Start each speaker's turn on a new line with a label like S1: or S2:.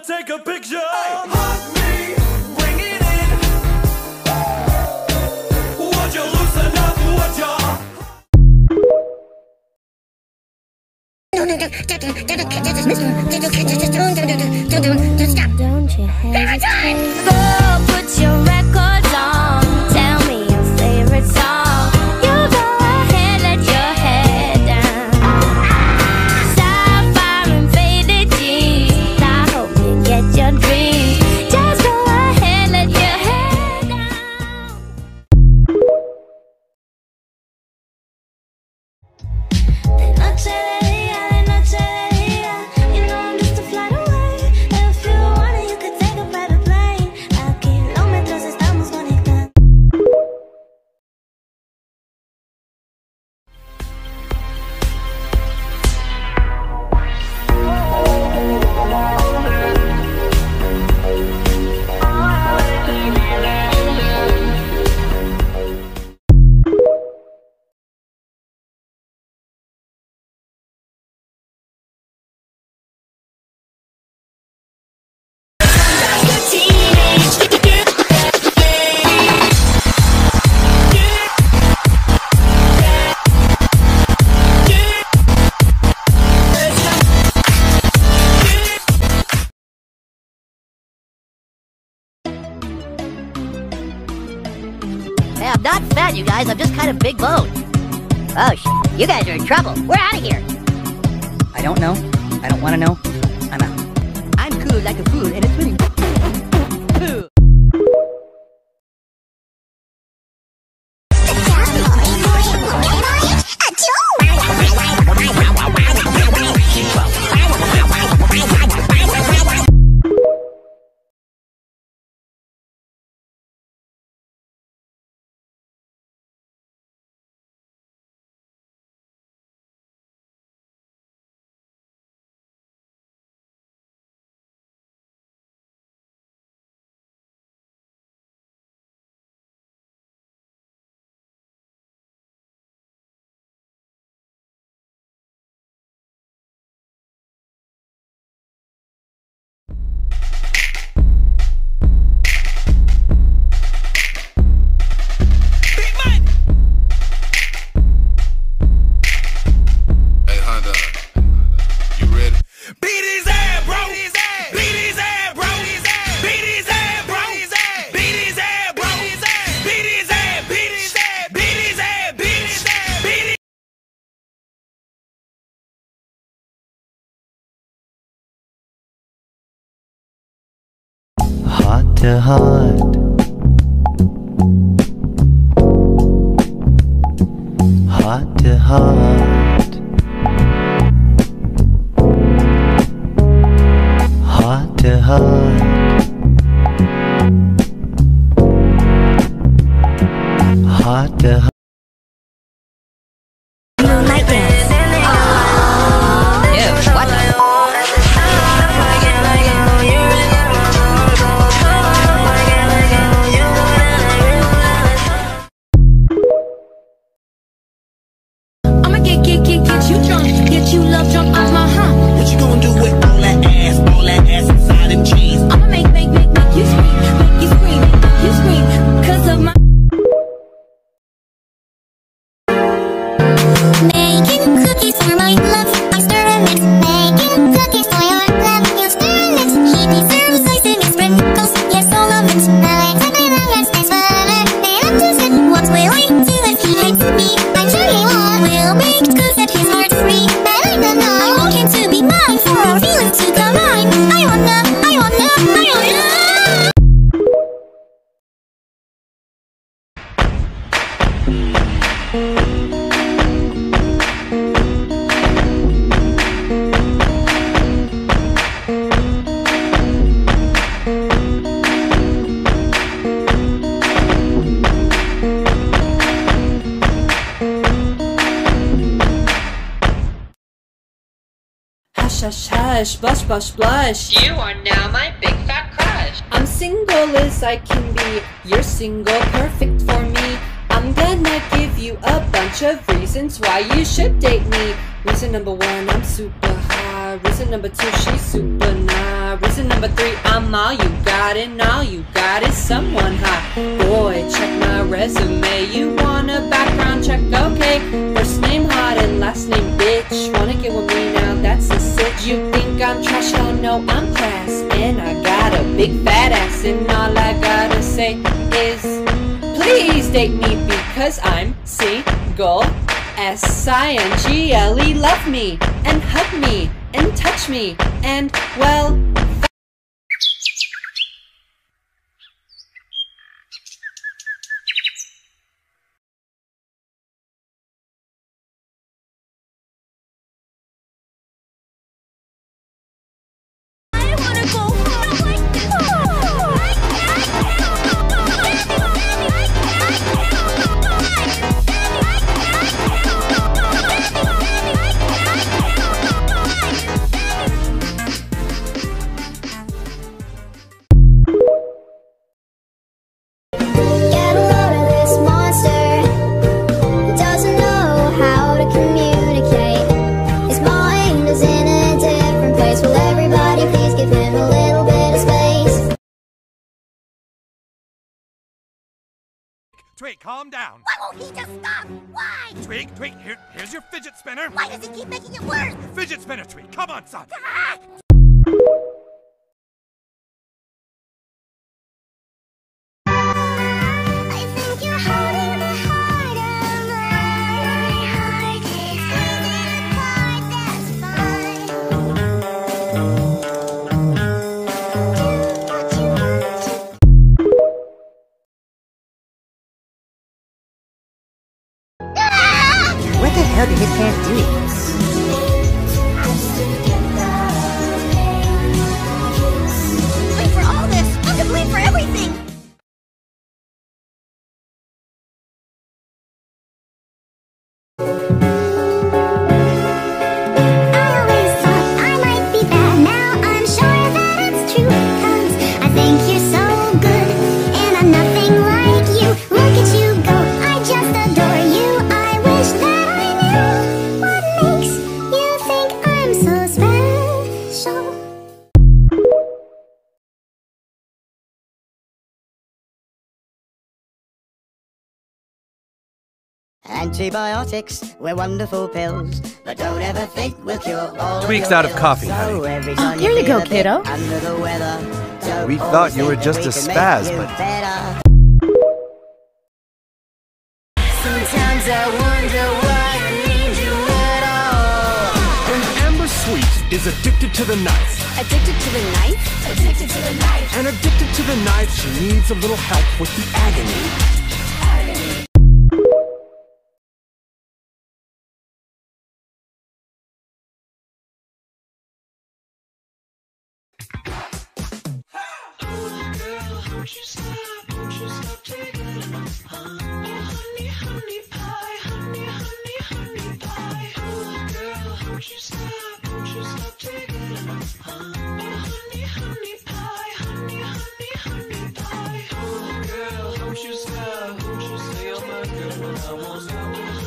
S1: take a picture. Hug me, bring it in. Would you loosen up? Would you?
S2: Don't you hesitate. Go put your records on. Tell me your favorite song. You go ahead, let your head down. Sapphire and faded jeans. I hope you get your dreams. Just go ahead, let your head down. De noche de día, de noche de día. You know I'm just a flight away. If you want it, you could take a private plane. A kilómetros estamos conectados.
S3: Hey, I'm not fat, you guys. I'm just kind of big boned. Oh, you guys are in trouble. We're out of here.
S4: I don't know. I don't want to know. I'm out.
S3: I'm cool like a fool, and it's really cool.
S5: Heart to heart, heart to heart, heart to heart, heart to heart.
S2: Moonlight dance.
S3: Ew, what the?
S2: I'ma get you drunk, get you love drunk off my hump.
S6: What you gonna do with all that ass inside them jeans?
S2: I'ma make you scream, make you scream, cause of my making cookies for my love. I stir and mix, making cookies for your love. You stir and mix, he deserves ice and sprinkles. Yes, all of it. I like something that gets this fun. They have to sit. What will I do if he hates me? I'm sure he won't. We'll make good that his heart's free. But I don't know. I want him to be mine for our feelings to combine. I wanna.
S7: Hush, hush, hush, blush, blush, blush.
S8: You are now my big fat crush.
S7: I'm single as I can be. You're single, perfect for me. I'm gonna give you a bunch of reasons why you should date me. Reason number one, I'm super high. Reason number two, she's super nice. reason number 3, I'm all you got, and all you got is someone hot. Boy, check my resume. You want a background check? Okay. First name hot and last name bitch. Wanna get with me now? That's a sitch. You think I'm trash? Oh no, I'm class, and I got a big fat ass, and all I gotta say is, please date me because I'm single. S-I-N-G-L-E, love me, and hug me, and touch me, and, well...
S1: Tweek, calm down.
S2: Why won't he just stop? Why?
S1: Tweek, here's your fidget spinner.
S2: Why does he keep making it worse?
S1: Fidget spinner, Tweek, come on, son.
S2: Ah! I think you're holding the heart of my heart. It's moving apart, that's fine. Do what you want to.
S4: What the hell did his parents do?
S2: Blame for all this! I'm to blame for everything! I always thought I might be bad. Now I'm sure that it's true. 'Cause I think you're so good, and I'm nothing like you. Look at you go, I just adore you. I wish that I knew what makes you think I'm so special.
S4: Antibiotics, we're wonderful pills, but don't ever think we'll cure all of
S9: Tweek's
S4: your
S9: out of
S4: ills.
S9: coffee,
S4: So
S9: honey.
S4: every time
S10: here you
S4: feel
S10: go,
S4: a bit
S10: kiddo.
S4: Under the weather, don't
S9: We
S4: hold
S9: thought you
S4: us
S9: were
S4: if
S9: just
S4: we
S9: a
S4: can make
S9: spaz,
S4: you
S9: but-
S4: better.
S2: Sometimes I wonder why I need you at all.
S1: And Amber Sweet is addicted to the knife.
S2: Addicted to the knife? Addicted to the knife.
S1: And addicted to the knife, she needs a little help with the agony.
S6: Don't you stop, don't you say, oh my girl, I won't stop.